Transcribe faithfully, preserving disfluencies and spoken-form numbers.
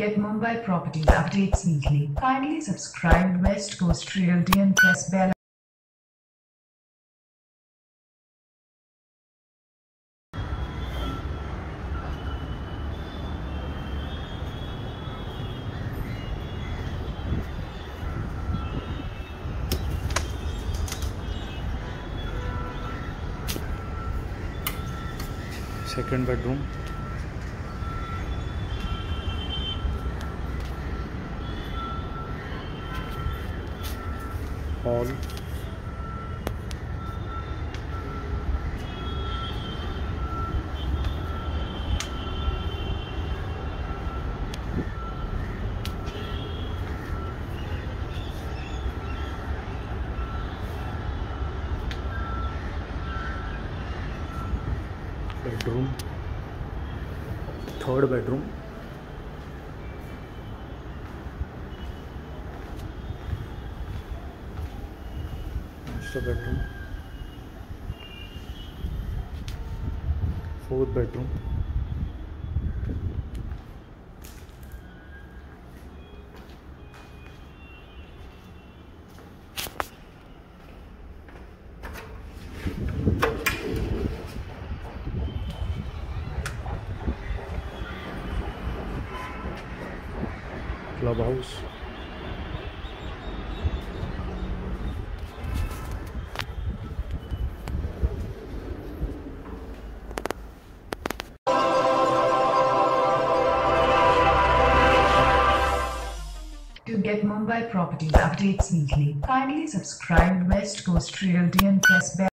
get Mumbai property updates weekly, kindly subscribe West Coast Realty and press bell. Second bedroom, hall, bedroom, third bedroom, master bedroom, fourth bedroom, clubhouse, To get Mumbai property updates weekly, kindly subscribe West Coast Realty and press bell.